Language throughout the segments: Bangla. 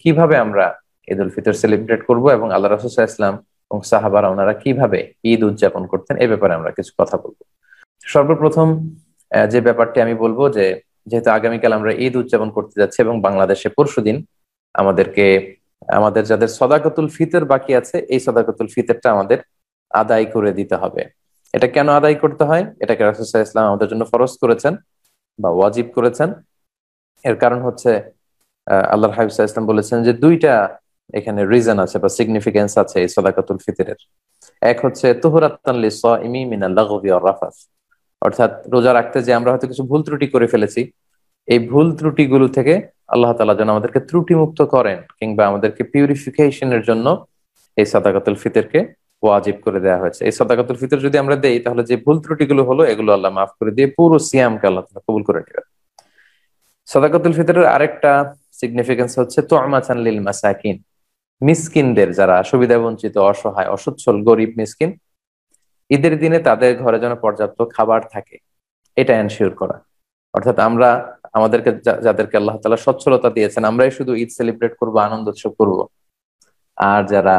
কিভাবে আমরা ঈদ উল ফিতর সেলিব্রেট করব এবং আল্লাহ রাসূল সাল্লাল্লাহু আলাইহি ওয়াসাল্লাম এবং সাহাবারা ওনারা কিভাবে ঈদ উদযাপন করতেন এ ব্যাপারে আমরা কিছু কথা বলবো। সর্বপ্রথম যে ব্যাপারটি আমি বলবো যে যেহেতু আগামীকাল আমরা ঈদ উদযাপন করতে যাচ্ছি এবং বাংলাদেশে পরশুদিন আমাদেরকে আমাদের যাদের সদাকতুল ফিতর বাকি আছে এই সদাকতুল ফিতরটা আমাদের আদায় করে দিতে হবে। এটা কেন আদায় করতে হয়? এটাকে রাসূল সাল্লাল্লাহু আলাইহি ওয়াসাল্লাম আমাদের জন্য ফরজ করেছেন বা ওয়াজিব করেছেন। এর কারণ হচ্ছে আল্লাহর হাবিব সাল্লাল্লাহু আলাইহি ওয়াসাল্লাম বলেছেন যে দুইটা এখানে রিজন আছে বা সিগনিফিকেন্স আছে এই সাদাকাতুল ফিতরের। এক হচ্ছে তুহরাতান লিসাইমি মিনাল লাগবি ওয়ার রাফাস, অর্থাৎ রোজা রাখতে যে আমরা হয়তো কিছু ভুল ত্রুটি করে ফেলেছি, এই ভুল ত্রুটিগুলো থেকে আল্লাহ তাআলা যেন আমাদেরকে ত্রুটি মুক্ত করেন কিংবা আমাদেরকে পিউরিফিকেশনের জন্য এই সাদাকাতুল ফিতরকে ওয়াজিব করে দেওয়া হয়েছে। এই সাদাকাতুল ফিতর যদি আমরা দেই তাহলে যে ভুল ত্রুটিগুলো হলো এগুলো আল্লাহ মাফ করে দিয়ে পুরো সিয়ামকে আল্লাহ তাআলা কবুল করে নেবেন। সাদাকাতুল ফিতরের আরেকটা সিগনিফিকেন্স হচ্ছে তু'মাতান লিল মাসাকিন, মিসকিনদের, যারা সুবিধা বঞ্চিত, অসহায়, অসচ্ছল, গরিব মিসকিন, ঈদের দিনে তাদের ঘরে যেন পর্যাপ্ত খাবার থাকে এটা এনশিওর করা। অর্থাৎ আমরা আমাদেরকে যাদেরকে আল্লাহ তাআলা সচ্ছলতা দিয়েছেন আমরাই শুধু ঈদ সেলিব্রেট করব, আনন্দ উৎসব করব, আর যারা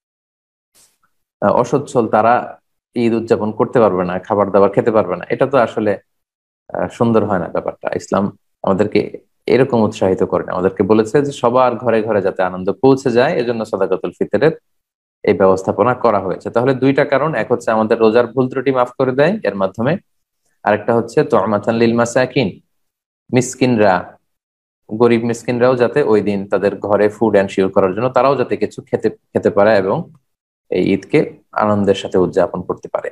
অসচ্ছল তারা ঈদ উদযাপন করতে পারবে না, খাবার দাবার খেতে পারবে না, এটা তো আসলে সুন্দর হয় না ব্যাপারটা। ইসলাম আমাদেরকে এরকম উৎসাহিত করে না, আমাদেরকে বলেছে যে সবার ঘরে ঘরে যাতে আনন্দ পৌঁছে যায় এজন্য সাদাকাতুল ফিতরের এই ব্যবস্থাপনা করা হয়েছে। তাহলে দুইটা কারণ, এক হচ্ছে আমাদের রোজার ভুল ত্রুটি মাফ করে দেয় এর মাধ্যমে, আরেকটা হচ্ছে তু'মাতান লিল মাসাকিন, মিসকিনরা, গরিব মিসকিনরাও যাতে ওই দিন তাদের ঘরে ফুড এনশিওর করার জন্য তারাও যাতে কিছু খেতে খেতে পারে এবং এই ঈদকে আনন্দের সাথে উদযাপন করতে পারে।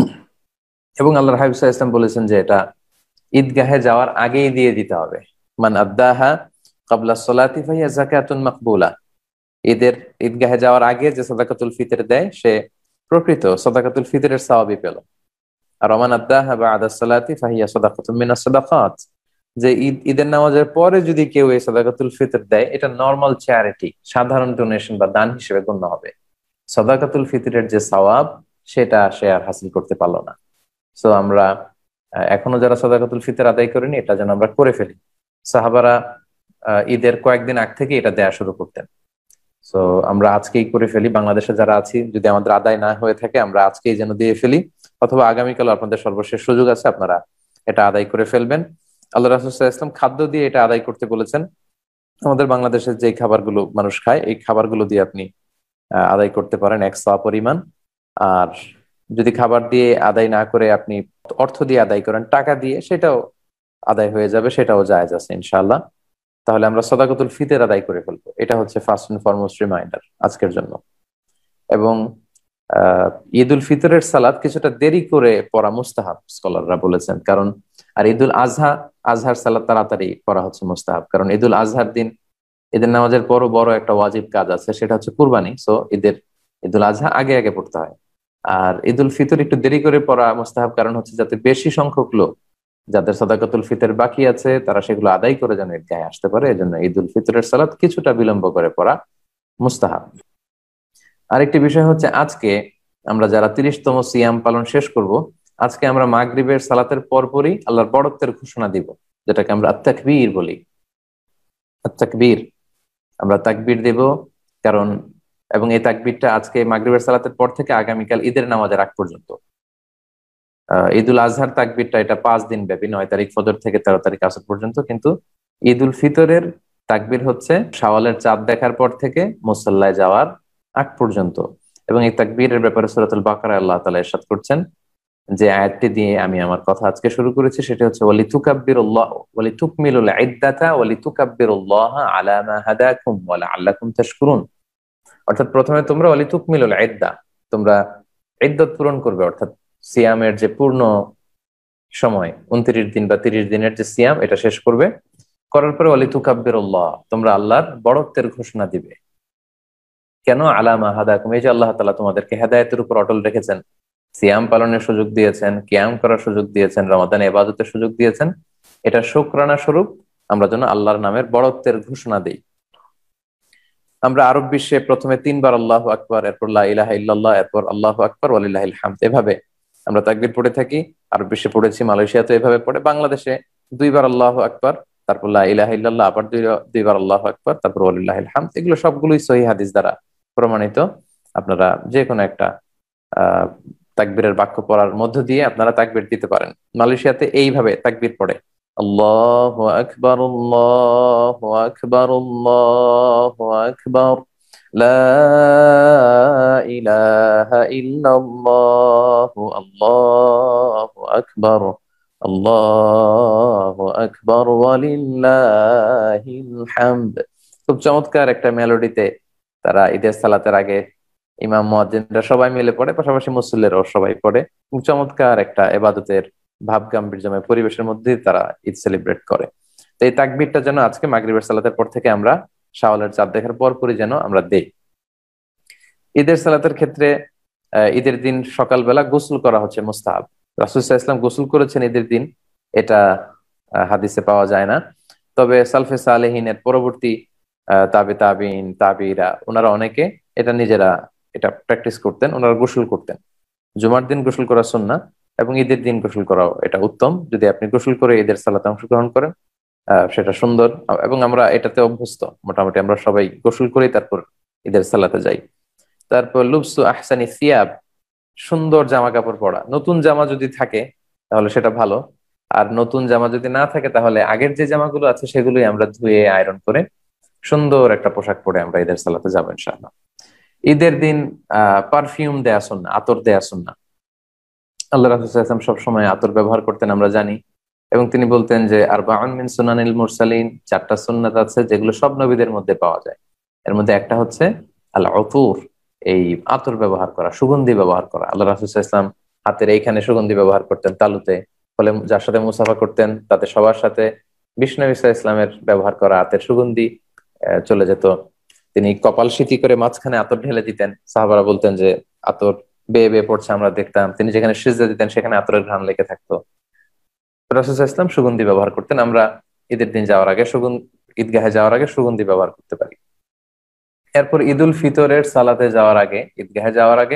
এবং আল্লাহর হাবিব সাল্লাল্লাহু আলাইহি ওয়াসাল্লাম বলেছেন যে এটা ঈদগাহে যাওয়ার আগেই দিয়ে দিতে হবে। মান আদ্দাহা ক্বাবলা সলাতি ফাহিয়া যাকাতুন মাকবুলা, ঈদগাহে যাওয়ার আগে যে সাদাকাতুল ফিতর দেয় সে প্রকৃত সাদাকাতুল ফিতরের সওয়াবই পেল। আর ওমান আদ্দাহা বা'দা সলাতি ফাহিয়া সাদাকাতুম মিনাস সাদাকাত, যে ঈদের নামাজের পরে যদি কেউ এই সাদাকাতুল ফিতর দেয় এটা নরমাল চ্যারিটি, সাধারণ ডোনেশন বা দান হিসেবে গণ্য হবে। সাদাকাতুল ফিতরের যে সওয়াব সেটা সে আর হাসিল করতে পারলো না। সো আমরা এখনো যারা সাদাকাতুল ফিতর আদায় করিনি এটা যেন আমরা করে ফেলি। সাহাবারা ঈদের কয়েকদিন আগ থেকে এটা দেয়া শুরু করতেন। সো আমরা আজকেই করে ফেলি, বাংলাদেশে যারা আছি যদি আমাদের আদায় না হয়ে থাকে আমরা আজকেই যেন দিয়ে ফেলি, অথবা আগামীকাল আপনাদের সর্বশেষ সুযোগ আছে, আপনারা এটা আদায় করে ফেলবেন। আল্লাহ রাসূল সাল্লাল্লাহু আলাইহি ওয়াসাল্লাম খাদ্য দিয়ে এটা আদায় করতে বলেছেন। আমাদের বাংলাদেশের যে খাবারগুলো মানুষ খায় এই খাবারগুলো দিয়ে আপনি আদায় করতে পারেন এক সওয়াব পরিমাণ। আর যদি খাবার দিয়ে আদায় না করে আপনি অর্থ দিয়ে আদায় করেন, টাকা দিয়ে, সেটাও আদায় হয়ে যাবে, সেটাও জায়েজ আছে ইনশাআল্লাহ। তাহলে আমরা সাদাকাতুল ফিতর আদায় করে ফেলবো, এটা হচ্ছে ফার্স্ট এন্ড ফরমোস্ট রিমাইন্ডার আজকের জন্য। এবং ঈদ উল ফিতরের সালাত কিছুটা দেরি করে পড়া মুস্তাহাব স্কলাররা বলেছেন, কারণ আর ঈদুল আজহার সালাত তাড়াতাড়ি পড়া হচ্ছে মুস্তাহাব, কারণ ঈদুল আজহার দিন ঈদের নামাজের পরও বড় একটা ওয়াজিব কাজ আছে, সেটা হচ্ছে কুরবানি। সো ঈদুল আজহা আগে আগে পড়তে হয়। আর ঈদুল ফিতর একটু দেরি করে পড়া মুস্তাহাব, কারণ হচ্ছে যাতে বেশি সংখ্যক লোক যাদের সাদাকাতুল ফিতর বাকি আছে তারা সেগুলো আদায় করে যেন ঈদগাহে আসতে পারে, এজন্য ঈদুল ফিতরের সালাত কিছুটা বিলম্ব করে পড়া মুস্তাহাব। আরেকটি বিষয় হচ্ছে আজকে আমরা যারা 30তম সিয়াম পালন শেষ করব, আজকে আমরা মাগরিবের সালাতের পরপরই আল্লাহর বড়ত্বের ঘোষণা দিব, যেটাকে আমরা আত-তাকবীর বলি। আত-তাকবীর, আমরা তাকবীর দেব, কারণ এবং এই তাকবীরটা আজকে মাগরিবের সালাতের পর থেকে আগামীকাল ঈদের নামাজের আগ পর্যন্ত। ঈদুল আজহার তাকবীরটা এটা 5 দিন ব্যাপী, 9 তারিখ ফজর থেকে 13 তারিখ আসর পর্যন্ত, কিন্তু ঈদুল ফিতরের তাকবীর হচ্ছে শাওয়ালের চাঁদ দেখার পর থেকে মুসল্লায় যাওয়ার আগ পর্যন্ত। এবং এই তাকবীরের ব্যাপারে সূরাতুল বাকারায় আল্লাহ তাআলা ইরশাদ করছেন, যে আয়াতটি দিয়ে আমি আমার কথা আজকে শুরু করেছি সেটা হচ্ছে ওয়ালিতুকাব্বিরুল্লাহ ওয়ালিতুকমিলুল ইদ্দাতা ওয়ালিতুকাব্বিরুল্লাহ আলা মা হাদাকুম ওয়া লাআল্লাকুম তাশকুরুন। অর্থাৎ প্রথমে তোমরা ওয়ালিতুকমিলুল ইদ্দা, তোমরা ইদ্দত পূরণ করবে, অর্থাৎ সিয়ামের যে পূর্ণ সময় 29 দিন বা 30 দিনের যে সিয়াম এটা শেষ করবে, করার পরে ওয়ালিতুকাব্বিরুল্লাহ, তোমরা আল্লাহর বড়ত্বের ঘোষণা দিবে। কেন? আলা মা হাদাকুম, এই যে আল্লাহ তাআলা তোমাদেরকে হেদায়েতের উপর অটল রেখেছেন, সিয়াম পালনের সুযোগ দিয়েছেন, কিয়াম করার সুযোগ দিয়েছেন, রমাদানে ইবাদতের সুযোগ দিয়েছেন, এটা শুকরানা স্বরূপ আমরা যেন আল্লাহর নামের বড়ত্বের ঘোষণা দেই। আমরা আরব বিশ্বে প্রথমে 3 বার আল্লাহু আকবার, এরপর লা ইলাহা ইল্লাল্লাহ, এরপর আল্লাহু আকবার ওয়ালিল্লাহিল হামদ, এভাবে আমরা তাকবীর পড়ে থাকি। আরব বিশ্বে পড়েছি, মালয়েশিয়াতে এভাবে পড়ে, বাংলাদেশে 2 বার আল্লাহু আকবার, তারপর লা ইলাহা ইল্লাল্লাহ, আবার দুইবার আল্লাহু আকবার, তারপর ওয়ালিল্লাহিল হামদ। এগুলো সবগুলোই সহিহ হাদিস দ্বারা প্রমাণিত। আপনারা যে কোনো একটা আহ তাকবীরের বাক্য পড়ার মধ্য দিয়ে আপনারা তাকবীর দিতে পারেন। মালয়েশিয়াতে এইভাবে তাকবীর পড়ে, আল্লাহু আকবার, আল্লাহু আকবার, আল্লাহু আকবার, লা ইলাহা ইল্লাল্লাহু, আল্লাহু আকবার, আল্লাহু আকবার, ওয়ালিল্লাহিল হামদ। খুব চমৎকার একটা মেলোডিতে তারা ঈদের সালাতের আগে ইমাম মুয়াজ্জিনরা সবাই মিলে পড়ে, পাশাপাশি মুসল্লিরাও সবাই পড়ে। খুব চমৎকার একটা ইবাদতের ভাব গাম্ভীর্যময় পরিবেশের মধ্যে তারা ঈদ সেলিব্রেট করে। তো এই তাকবীরটা যেন আজকে মাগরিবের সালাতের পর থেকে আমরা শাওয়ালের চাঁদ দেখার পরপরই যেন আমরা দেই। ঈদের সালাতের ক্ষেত্রে ঈদের দিন সকালবেলা গোসল করা হচ্ছে মুস্তাহাব। রাসূল সাল্লাল্লাহু আলাইহি ওয়াসাল্লাম গোসল করেছেন ঈদের দিন, এটা হাদিসে পাওয়া যায় না। তবে সালফে সালেহিনের পরবর্তী তাবিঈন তাবিঈরা ওনারা অনেকে এটা নিজেরা এটা প্র্যাকটিস করতেন, ওনারা গোসল করতেন। জুমার দিন গোসল করা সুন্নাহ এবং ঈদের দিন গোসল করাও এটা উত্তম। যদি আপনি গোসল করে ঈদের সালাতে অংশগ্রহণ করেন সেটা সুন্দর, এবং আমরা এটাতে অভ্যস্ত। মোটামুটি আমরা সবাই গোসল করেই তারপর ঈদের সালাতে যাই। তারপর লুবসু আহসানি সিয়াব, সুন্দর জামা কাপড় পরা। নতুন জামা যদি থাকে তাহলে সেটা ভালো, আর নতুন জামা যদি না থাকে তাহলে আগের যে জামাগুলো আছে সেগুলোই আমরা ধুয়ে আয়রন করে সুন্দর একটা পোশাক পরে আমরা ঈদের সালাতে যাবো ইনশাআল্লাহ। ঈদের দিন পারফিউম দেয়া সুন্নাহ, আতর দেয়া সুন্নাহ। আল্লাহ রাসূল সাল্লাল্লাহু আলাইহি ওয়াসাল্লাম সবসময় আতর ব্যবহার করতেন, আমরা জানি। এবং তিনি বলতেন যে আরবাউন মিন সুনানিল মুরসালিন, চারটা সুন্নাত আছে যেগুলো সব নবীদের মধ্যে পাওয়া যায়। এর মধ্যে একটা হচ্ছে আল উতুর, এই আতর ব্যবহার করা, সুগন্ধি ব্যবহার করা। আল্লাহ রাসূল সাল্লাল্লাহু আলাইহি ওয়াসাল্লাম হাতের এইখানে সুগন্ধি ব্যবহার করতেন তালুতে, ফলে যার সাথে মুসাফা করতেন তাতে সবার সাথে বিষ্ণু ঈসা ইসলামের ব্যবহার করা হাতের সুগন্ধি চলে যেত। তিনি কপাল সিথি করে মাঝখানে আতর ঢেলে দিতেন, সাহাবারা বলতেন যে আতর বেয়ে বেয়ে পড়ছে, আমরা দেখতাম। তিনি যেখানে সিজদা দিতেন সেখানে আতরের ঘ্রাণ লেগে থাকতো। রাসূল সাল্লাল্লাহু আলাইহি ওয়াসাল্লাম সুগন্ধি ব্যবহার করতেন। আমরা ঈদের দিন যাওয়ার আগে ঈদগাহে যাওয়ার আগে সুগন্ধি ব্যবহার করতে পারি। এরপর ঈদুল ফিতরের সালাতে যাওয়ার আগে, ঈদগাহে যাওয়ার আগে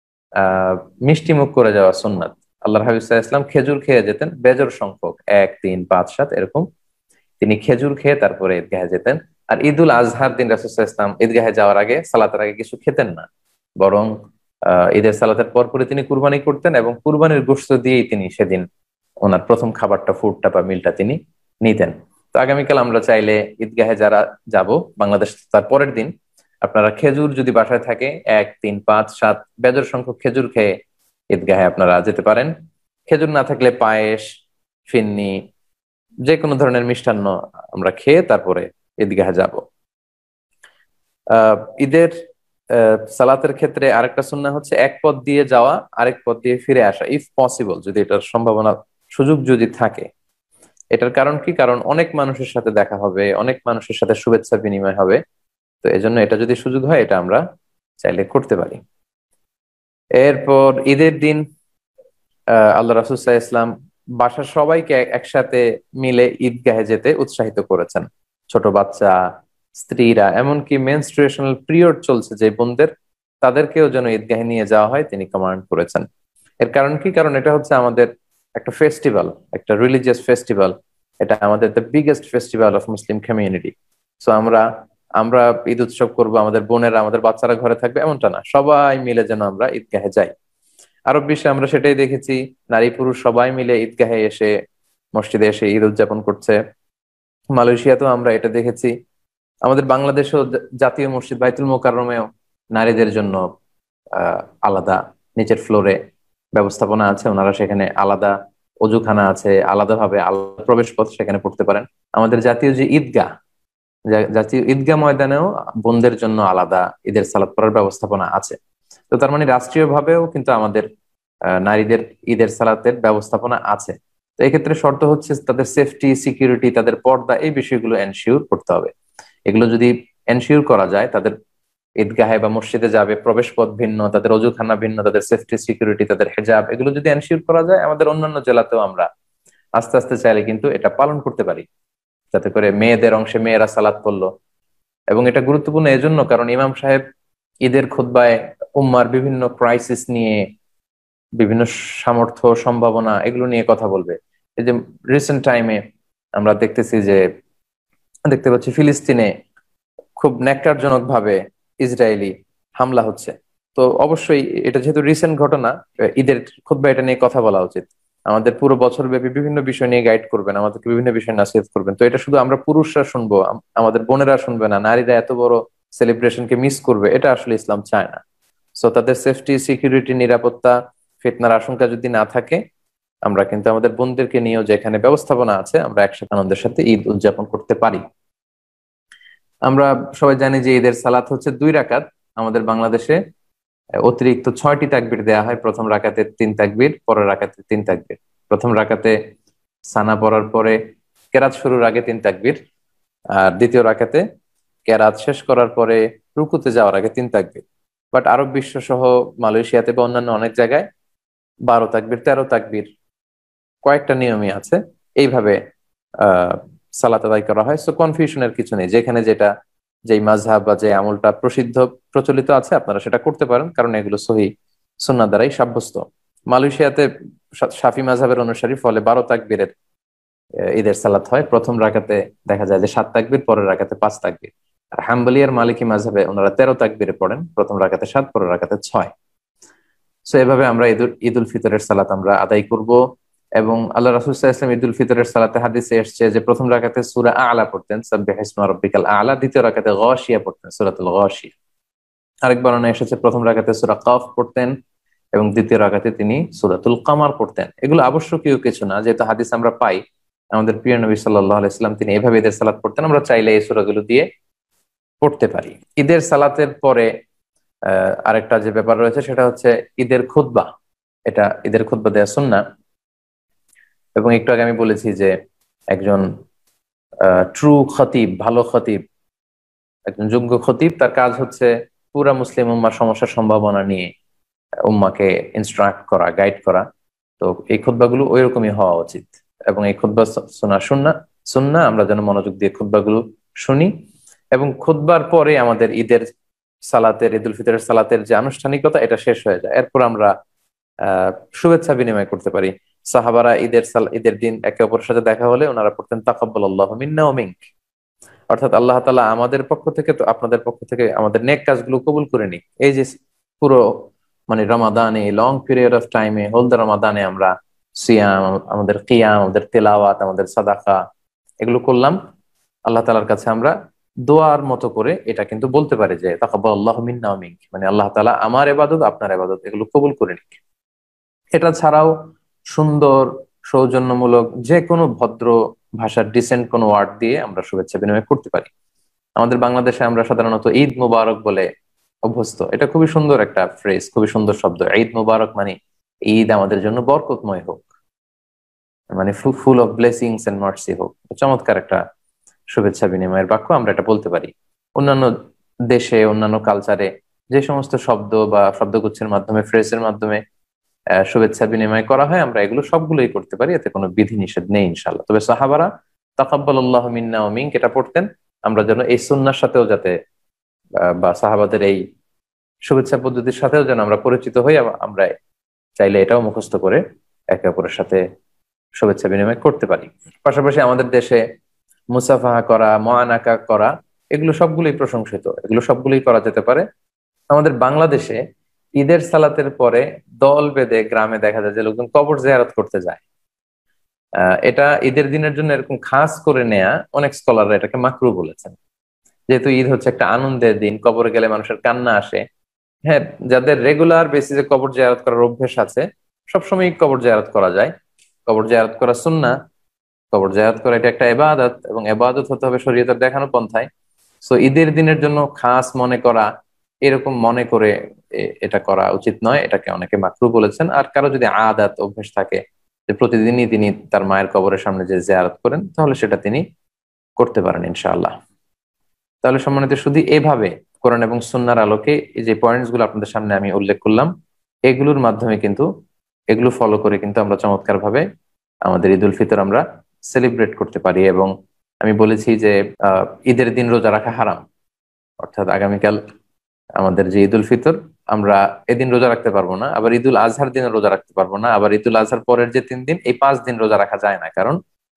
আহ মিষ্টি মুখ করে যাওয়া সুন্নাত। আল্লাহর হাবিব সাল্লাল্লাহু আলাইহি ওয়াসাল্লাম খেজুর খেয়ে যেতেন বেজোড় সংখ্যক, 1 3 5 7 এরকম। তিনি খেজুর খেয়ে তারপরে ঈদগাহে যেতেন। আর ঈদুল আজহার দিন রাসূল সাল্লাল্লাহু আলাইহি ওয়াসাল্লাম ঈদগাহে যাওয়ার আগে, সালাতের আগে কিছু খেতেন না, বরং ঈদের সালাতের পরপরই তিনি কুরবানি করতেন এবং কুরবানির গোশত দিয়েই তিনি সেদিন ওনার প্রথম খাবারটা, ফুডটা বা মিলটা তিনি নিতেন। তো আগামীকাল আমরা চাইলে ঈদগাহে যারা যাব বাংলাদেশ, তার পরের দিন আপনারা খেজুর যদি বাসায় থাকে 1 3 5 7 বেজোড় সংখ্যক খেজুর খেয়ে ঈদগাহে আপনারা যেতে পারেন। খেজুর না থাকলে পায়েস, ফিন্নি, যে কোনো ধরনের মিষ্টান্ন আমরা খেয়ে তারপরে ঈদগাহে যাব। ঈদের সালাতের ক্ষেত্রে আরেকটা সুন্নাহ হচ্ছে এক পথ দিয়ে যাওয়া আরেক পথ দিয়ে ফিরে আসা, ইফ পসিবল, যদি এটার সম্ভাবনা সুযোগ যদি থাকে। এটার কারণ কি? কারণ অনেক মানুষের সাথে দেখা হবে, অনেক মানুষের সাথে শুভেচ্ছা বিনিময় হবে। তো এজন্য এটা যদি সুযোগ হয় এটা আমরা চাইলে করতে পারি। এরপর ঈদের দিন আল্লাহ রাসূল সাল্লাল্লাহু আলাইহি ওয়াসাল্লাম বাসার সবাইকে একসাথে মিলে ঈদগাহে যেতে উৎসাহিত করেছেন। ছোট বাচ্চা, স্ত্রীরা, এমনকি মেনস্ট্রুয়েশনাল পিরিয়ড চলছে যে বোনদের, তাদেরকেও যেন ঈদগাহে নিয়ে যাওয়া হয় তিনি কমান্ড করেছেন। এর কারণ কি? কারণ এটা হচ্ছে আমাদের একটা ফেস্টিভ্যাল, একটা রিলিজিয়াস ফেস্টিভ্যাল। এটা আমাদের the biggest festival of Muslim community. So আমরা আমরা ঈদ উৎসব করবো, আমাদের বোনেরা, আমাদের বাচ্চারা ঘরে থাকবে এমনটা না, সবাই মিলে যেন আমরা ঈদগাহে যাই। আরব বিশ্বে আমরা সেটাই দেখেছি, নারী পুরুষ সবাই মিলে ঈদগাহে এসে, মসজিদে এসে ঈদ উদযাপন করছে। মালয়েশিয়াতেও আমরা এটা দেখেছি। আমাদের বাংলাদেশেও জাতীয় মসজিদ বাইতুল মোকাররমেও নারীদের জন্য আহ আলাদা নিচের ফ্লোরে ব্যবস্থাপনা আছে, ওনারা সেখানে আলাদা অজুখানা আছে, আলাদাভাবে আলাদা প্রবেশ পথ, সেখানে পড়তে পারেন। আমাদের জাতীয় যে ঈদগাহ, জাতীয় ঈদগাহ ময়দানেও বোনদের জন্য আলাদা ঈদের সালাত পড়ার ব্যবস্থাপনা আছে। তো তার মানে রাষ্ট্রীয় ভাবেও কিন্তু আমাদের নারীদের ঈদের সালাতের ব্যবস্থাপনা আছে। তো এক্ষেত্রে শর্ত হচ্ছে তাদের সেফটি, সিকিউরিটি, তাদের পর্দা, এই বিষয়গুলো এনশিওর করতে হবে। এগুলো যদি এনশিওর করা যায়, তাদের ঈদগাহে বা মসজিদে যাবে প্রবেশ পথ ভিন্ন, তাদের অজুখানা ভিন্ন, তাদের সেফটি সিকিউরিটি, তাদের হেজাব, এগুলো যদি এনশিওর করা যায়, আমাদের অন্যান্য জেলাতেও আমরা আস্তে আস্তে চাইলে কিন্তু এটা পালন করতে পারি, যাতে করে মেয়েদের অংশে মেয়েরা সালাত পড়লো। এবং এটা গুরুত্বপূর্ণ এজন্য কারণ ইমাম সাহেব ঈদের খুতবায় উম্মার বিভিন্ন ক্রাইসিস নিয়ে, বিভিন্ন সামর্থ্য, সম্ভাবনা, এগুলো নিয়ে কথা বলবে। এই যে রিসেন্ট টাইমে আমরা দেখতে পাচ্ছি ফিলিস্তিনে খুব ন্যাক্কারজনক ভাবে ইসরায়েলি হামলা হচ্ছে। তো অবশ্যই এটা যেহেতু রিসেন্ট ঘটনা, ঈদের খুতবা এটা নিয়ে কথা বলা উচিত। আমাদের পুরো বছর ব্যাপী বিভিন্ন বিষয় নিয়ে গাইড করবেন, আমাদেরকে বিভিন্ন বিষয় নাসিহত করবেন। তো এটা শুধু আমরা পুরুষরা শুনবো, আমাদের বোনেরা শুনবে না, নারীরা এত বড় সেলিব্রেশনকে মিস করবে, এটা আসলে ইসলাম চায় না। সো তাদের সেফটি, সিকিউরিটি, নিরাপত্তা, ফিতনার আশঙ্কা যদি না থাকে, আমরা কিন্তু আমাদের বোনদেরকে নিয়েও যেখানে ব্যবস্থাপনা আছে আমরা একসাথে আনন্দের সাথে ঈদ উদযাপন করতে পারি। আমরা সবাই জানি যে ঈদের সালাত হচ্ছে 2 রাকাত। আমাদের বাংলাদেশে অতিরিক্ত 6টি তাকবীর দেয়া হয়। প্রথম রাকাতে 3 তাকবীর, পরের রাকাতে 3 তাকবীর। প্রথম রাকাতে সানা পড়ার পরে কেরাত শুরুর আগে 3 তাকবীর, আর দ্বিতীয় রাকাতে কেরাত শেষ করার পরে রুকুতে যাওয়ার আগে 3 তাকবীর। বাট আরব বিশ্ব সহ মালয়েশিয়াতে বা অন্যান্য অনেক জায়গায় 12 তাকবীর, 13 তাকবীর, কয়েকটা নিয়মই আছে। এইভাবে আহ সালাত আদায় করা হয়। সো কনফিউশনের কিছু নেই, যেখানে যেটা, যেই মাযহাব বা যে আমলটা প্রসিদ্ধ প্রচলিত আছে আপনারা সেটা করতে পারেন, কারণ এগুলো সহিহ সুন্নাহ দ্বারাই সাব্যস্ত। মালয়েশিয়াতে শাফি মাযহাবের অনুসারী, ফলে 12 তাকবীরের ঈদের সালাত হয়। প্রথম রাকাতে দেখা যায় যে 7 তাকবীর, পরের রাকাতে 5 তাকবীর। আর হাম্বলি আর মালিকি মাযহাবে ওনারা 13 তাকবীরে পড়েন, প্রথম রাকাতে 7, পরের রাকাতে 6। সো এভাবে আমরা ঈদ উল ফিতরের সালাত আমরা আদায় করব। এবং আল্লাহ রাসূল সাল্লাল্লাহু আলাইহি ওয়াসাল্লাম ঈদ উল ফিতরের সালাতে হাদিসে এসেছে যে প্রথম রাকাতে সূরা আ'লা পড়তেন, সাব্বিহ ইসমা রাব্বিকাল আ'লা। দ্বিতীয় রাকাতে গাশিয়া পড়তেন, সূরাতুল গাশিয়া। আরেক বর্ণনায় এসেছে প্রথম রাকাতে সূরা কাফ পড়তেন এবং দ্বিতীয় রাকাতে তিনি সূরাতুল কামার পড়তেন। এগুলো আবশ্যকীয় কিছু না, যেহেতু হাদিস আমরা পাই আমাদের প্রিয় নবী সাল্লাল্লাহু আলাইহি ওয়াসাল্লাম তিনি এভাবে ঈদের সালাত পড়তেন, আমরা চাইলে এই সূরাগুলো দিয়ে পড়তে পারি। ঈদের সালাতের পরে আরেকটা যে ব্যাপার রয়েছে সেটা হচ্ছে ঈদের খুতবা। এটা ঈদের খুতবা দেয়া সুন্নাহ। এবং একটু আগে আমি বলেছি যে একজন ট্রু খতিব, ভালো খতিব, একজন যোগ্য খতিব, তার কাজ হচ্ছে পুরা মুসলিম উম্মার সমস্যার সম্ভাবনা নিয়ে উম্মাকে ইনস্ট্রাক্ট করা, গাইড করা। তো এই খুতবাগুলো ওই রকমই হওয়া উচিত। এবং এই খুতবা শোনা সুন্নাহ, আমরা যেন মনোযোগ দিয়ে খুতবাগুলো শুনি। এবং খুতবার পরে আমাদের ঈদের সালাতের, ঈদ উল ফিতরের সালাতের যে আনুষ্ঠানিকতা এটা শেষ হয়ে যায়। এরপর আমরা আহ শুভেচ্ছা বিনিময় করতে পারি। সাহাবারা ঈদের দিন একে অপরের সাথে দেখা হলে ওনারা পড়তেন তাকাব্বালাল্লাহু মিন্না ওয়া মিনক, অর্থাৎ আল্লাহ তাআলা আমাদের পক্ষ থেকে তো আপনাদের পক্ষ থেকে আমাদের নেক কাজগুলো কবুল করে নিক। এই যে পুরো মানে রমাদানে, লং পিরিয়ড অফ টাইমে, হোল দ্য রমাদানে আমরা সিয়াম, আমাদের কিয়াম, আমাদের তেলাওয়াত, আমাদের সাদাকা, এগুলো করলাম। আল্লাহ তাআলার কাছে আমরা দোয়ার মতো করে এটা কিন্তু বলতে পারি যে তাকাব্বালাল্লাহু মিন্না ওয়া মিনক, মানে আল্লাহ তাআলা আমার ইবাদত, আপনার ইবাদত এগুলো কবুল করে নিক। এটা ছাড়াও সুন্দর, সৌজন্যমূলক যে কোনো ভদ্র ভাষার ডিসেন্ট কোনো ওয়ার্ড দিয়ে আমরা শুভেচ্ছা বিনিময় করতে পারি। আমাদের বাংলাদেশে আমরা সাধারণত ঈদ মুবারক বলে অভ্যস্ত। এটা খুবই সুন্দর একটা ফ্রেজ, খুবই সুন্দর শব্দ। ঈদ মুবারক মানে ঈদ আমাদের জন্য বরকতময় হোক, মানে full of blessings and mercy হোক। চমৎকার একটা শুভেচ্ছা বিনিময়ের বাক্য, আমরা এটা বলতে পারি। অন্যান্য দেশে, অন্যান্য কালচারে যে সমস্ত শব্দ বা শব্দগুচ্ছের মাধ্যমে, ফ্রেজের মাধ্যমে শুভেচ্ছা বিনিময় করা হয়, আমরা এগুলো সবগুলোই করতে পারি, এতে কোনো বিধি নিষেধ নেই ইনশাআল্লাহ। তবে সাহাবারা তাকাব্বালাল্লাহু মিন্না ওয়া মিনক এটা পড়তেন। আমরা যেন এই সুন্নাহর সাথেও যাতে বা সাহাবাদের এই শুভেচ্ছা পদ্ধতির সাথেও যেন আমরা পরিচিত হই, আমরা চাইলে এটাও মুখস্থ করে একে অপরের সাথে শুভেচ্ছা বিনিময় করতে পারি। পাশাপাশি আমাদের দেশে মুসাফাহা করা, মুআনাকা করা, এগুলো সবগুলোই প্রশংসিত, এগুলো সবগুলোই করা যেতে পারে। আমাদের বাংলাদেশে ঈদের সালাতের পরে দল বেঁধে গ্রামে দেখা যায় যে লোকজন কবর জিয়ারত করতে যায়। এটা ঈদের দিনের জন্য এরকম খাস করে নেয়া, অনেক স্কলাররা এটাকে মাকরু বলেছেন। যেহেতু ঈদ হচ্ছে একটা আনন্দের দিন, কবরে গেলে মানুষের কান্না আসে। হ্যাঁ, যাদের রেগুলার বেসিসে কবর জিয়ারত করার অভ্যেস আছে, সবসময় কবর জিয়ারত করা যায়। কবর জিয়ারত করা সুন্নাহ, কবর জিয়ারত করা এটা একটা ইবাদত, এবং ইবাদত হতে হবে শরীয়তের দেখানো পন্থায়। সো ঈদের দিনের জন্য খাস মনে করা, এরকম মনে করে এটা করা উচিত নয়, এটাকে অনেকে মাকরু বলেছেন। আর কারো যদি আদাত, অভ্যেস থাকে যে প্রতিদিনই তিনি তার মায়ের কবরের সামনে যে জিয়ারত করেন, তাহলে সেটা তিনি করতে পারেন ইনশাআল্লাহ। তাহলে সম্মানিত, শুধু এভাবে কোরআন এবং সুন্নাহর আলোকে এই যে পয়েন্টস গুলো আপনাদের সামনে আমি উল্লেখ করলাম, এগুলোর মাধ্যমে কিন্তু, এগুলো ফলো করে কিন্তু আমরা চমৎকার ভাবে আমাদের ঈদ উল ফিতর আমরা সেলিব্রেট করতে পারি। এবং আমি বলেছি যে ঈদের দিন রোজা রাখা হারাম, অর্থাৎ আগামীকাল আমাদের যে ঈদ উল ফিতর, আমরা এদিন রোজা রাখতে পারবো না, আবার ঈদ উল আজহার দিনে রোজা রাখতে পারবো না, আবার ঈদ উল আজহার পরের যে 3 দিন, এই 5 দিন রোজা রাখা যায় না। কারণ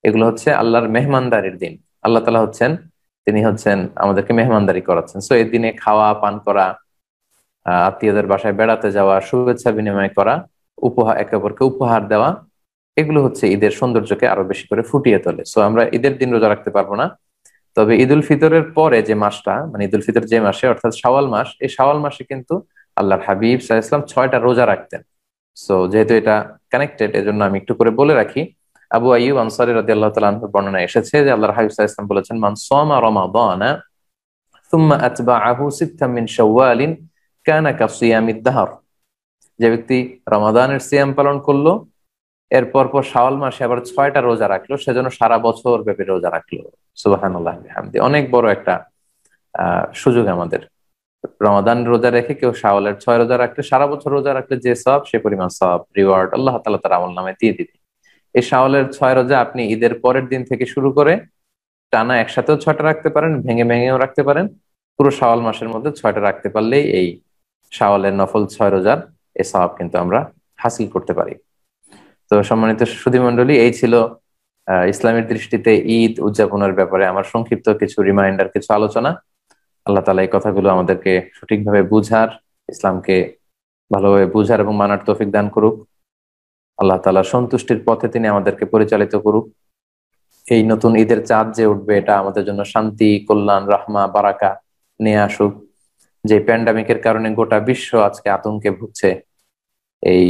এগুলো হচ্ছে আল্লাহর মেহমানদারির দিন। আল্লাহ তাআলা হচ্ছেন, তিনি হচ্ছেন আমাদেরকে মেহমানদারি করাচ্ছেন। সো এই দিনে খাওয়া পান করা, আত্মীয়দের বাসায় বেড়াতে যাওয়া, শুভেচ্ছা বিনিময় করা, উপহার, একে অপরকে উপহার দেওয়া, এগুলো হচ্ছে ঈদের সৌন্দর্যকে আরো বেশি করে ফুটিয়ে তোলে। সো আমরা ঈদের দিন রোজা রাখতে পারবো না, তবে ঈদ উল ফিতরের পরে যে মাসটা, মানে ঈদ উল ফিতর যে মাসে, অর্থাৎ শাওয়াল মাস, এই শাওয়াল মাসে কিন্তু আল্লাহর হাবিব সাল্লাল্লাহু আলাইহি ওয়াসাল্লাম 6টা রোজা রাখতেন। সো যেহেতু এটা কানেক্টেড, এজন্য আমি একটু করে বলে রাখি। আবু আইয়ুব আনসারী রাদিয়াল্লাহু তাআলা আনহুর বর্ণনায় এসেছে যে আল্লাহর হাবিব সাল্লাল্লাহু আলাইহি ওয়াসাল্লাম বলেছেন, মান সামা রমাদানা সুম্মা আতবাআহু সিত্তাম মিন শাওয়ালিন কানা কাসিয়ামিদ দাহর। যে ব্যক্তি রমাদানের সিয়াম পালন করলো, এরপর পর শাওয়াল মাসে আবার 6টা রোজা রাখলো, সেজন্য সারা বছর ব্যাপী রোজা রাখলো। সুবহানাল্লাহ বিহামদি। অনেক বড় একটা সুযোগ আমাদের। রমাদান রোজা রেখে কেউ শাওয়ালের 6 রোজা রাখলে, সারা বছর রোজা রাখলে যে সওয়াব, সে পরিমাণ সওয়াব রিওয়ার্ড আল্লাহ তাআলা তার আমল নামে দিয়ে দিবে। এই শাওয়ালের 6 রোজা আপনি ঈদের পরের দিন থেকে শুরু করে টানা একসাথেও 6টা রাখতে পারেন, ভেঙে ভেঙেও রাখতে পারেন। পুরো শাওয়াল মাসের মধ্যে 6টা রাখতে পারলেই এই শাওয়ালের নফল 6 রোজার এই সওয়াব কিন্তু আমরা হাসিল করতে পারি। তো সম্মানিত সুধী মণ্ডলী, এই ছিল ইসলামের দৃষ্টিতে ঈদ উদযাপনের ব্যাপারে আমার সংক্ষিপ্ত কিছু রিমাইন্ডার, কিছু আলোচনা। আল্লাহ তাআলা এই কথাগুলো আমাদেরকে সঠিকভাবে বুঝার, ইসলামকে ভালোভাবে বুঝার এবং মানার তৌফিক দান করুক। আল্লাহ তাআলা সন্তুষ্টির পথে তিনি আমাদেরকে পরিচালিত করুক। এই নতুন ঈদের চাঁদ যে উঠবে, এটা আমাদের জন্য শান্তি, কল্যাণ, রাহমা, বারাকা নিয়ে আসুক। যে প্যান্ডামিকের কারণে গোটা বিশ্ব আজকে আতঙ্কে ভুগছে, এই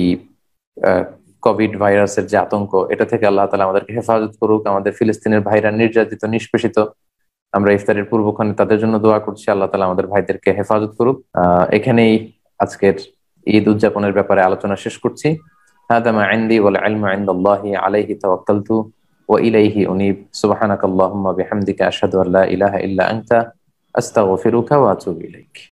কোভিড ভাইরাসের যে আতঙ্ক, এটা থেকে আল্লাহ তাআলা আমাদেরকে হেফাজত করুক। আমাদের ফিলিস্তিনের ভাইরা নির্যাতিত, নিষ্পেষিত, আমরা ইফতারের পূর্বক্ষণে তাদের জন্য দোয়া করছি, আল্লাহ তাআলা আমাদের ভাইদেরকে হেফাজত করুক। এখানেই আজকের ঈদ উদযাপনের ব্যাপারে আলোচনা শেষ করছি। হাদা মা ইনদি ওয়াল ইলমু ইনদাল্লাহি আলাইহি তাওয়াক্কালতু ওয়া ইলাইহি উনীব। সুবহানাকাল্লাহুম্মা বিহামদিকা আশহাদু আল্লা ইলাহা ইল্লা আনতা আস্তাগফিরুকা ওয়া আতুবু ইলাইক।